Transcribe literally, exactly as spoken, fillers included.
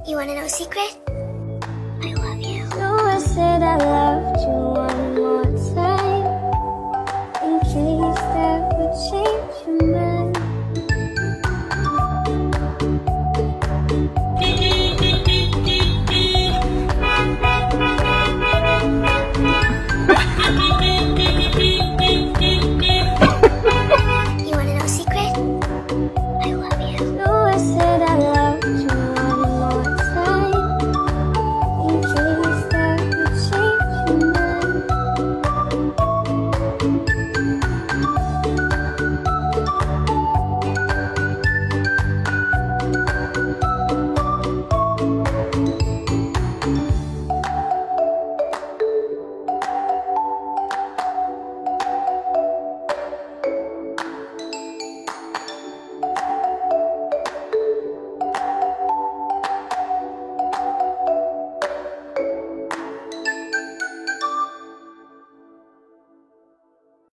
You wanna know a secret? I love you. So I said I loved you one more time, in case that would change